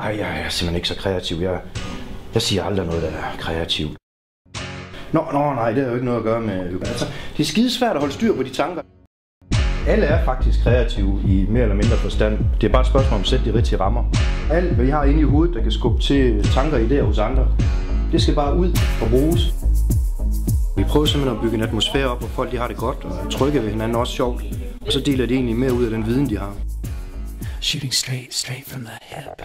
Nej, jeg er simpelthen ikke så kreativ. Jeg siger aldrig noget, der er kreativt. Nej, det har jo ikke noget at gøre med... Altså, det er skidesvært at holde styr på de tanker. Alle er faktisk kreative i mere eller mindre forstand. Det er bare et spørgsmål om at sætte de rigtige rammer. Alt, hvad I har inde i hovedet, der kan skubbe til tanker og idéer hos andre, det skal bare ud og bruges. Vi prøver simpelthen at bygge en atmosfære op, hvor folk de har det godt og er trygge ved hinanden, også sjovt. Og så deler de egentlig mere ud af den viden, de har. Shooting straight from the hip.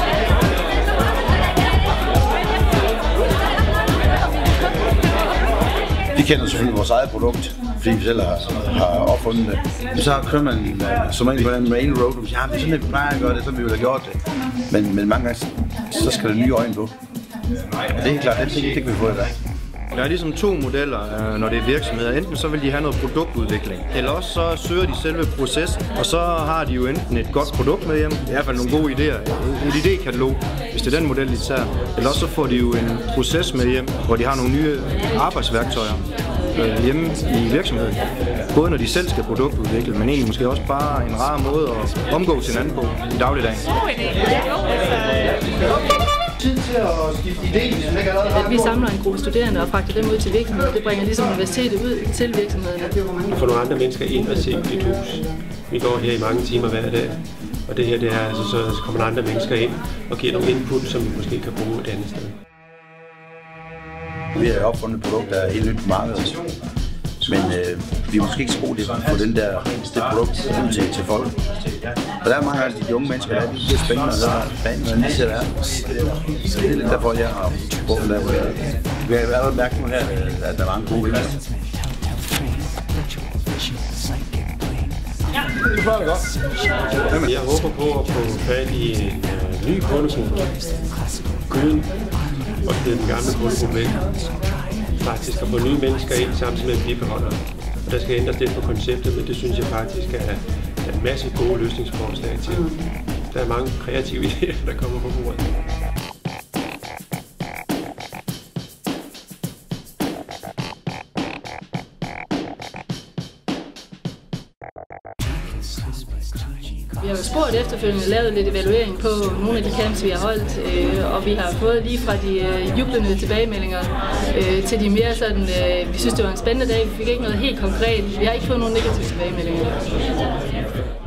Vi kender selvfølgelig vores eget produkt, fordi vi selv har opfundet det. Så kører man som en på den main road, og siger, det er sådan, at vi plejer at gøre det, så vi ville have gjort det. Men mange gange, så skal der nye øjne på. Og det er klart, det kan vi få i dag. Der er ligesom to modeller, når det er virksomheder. Enten så vil de have noget produktudvikling, eller også så søger de selve proces, og så har de jo enten et godt produkt med hjem, i hvert fald nogle gode idéer, et idékatalog, hvis det er den model, de tager. Eller også så får de jo en proces med hjem, hvor de har nogle nye arbejdsværktøjer hjemme i virksomheden. Både når de selv skal produktudvikle, men egentlig måske også bare en rar måde at omgås hinanden på i dagligdagen. Tid til at skifte idé, vi samler en gruppe studerende og fragter dem ud til virksomheden. Det bringer ligesom universitetet ud til virksomheden. Vi får nogle andre mennesker ind og se dit hus. Vi går her i mange timer hver dag, og det her det er altså så kommer andre mennesker ind og giver nogle input, som vi måske kan bruge et andet sted. Vi har opfundet et produkt, der er helt nyt på markedet, men vi er måske ikke så gode til at få det produkt ud til folk. Og der er mange af de unge mennesker, der er lidt spændende, og der er fanden, hvordan de ser der. Så det er lidt derfor, jeg har brugt den der måde. Vi har allerede mærket nu her, at der er mange gode vinder. Det var det godt. Jeg håber på at få fat i en ny kundegruppe, uden og det er den gamle kundegruppe væk. Faktisk at få nye mennesker ind samtidig med at blive beholder. Og der skal ændres lidt på konceptet, men det synes jeg faktisk er en masse gode løsningsforslag til. Der er mange kreative idéer, der kommer på bordet. Vi har jo spurgt efterfølgende, lavet lidt evaluering på nogle af de camps, vi har holdt, og vi har fået lige fra de jublende tilbagemeldinger til de mere sådan, vi synes det var en spændende dag, vi fik ikke noget helt konkret, vi har ikke fået nogen negative tilbagemeldinger.